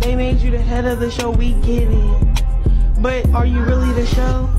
They made you the head of the show, we get it. But are you really the show?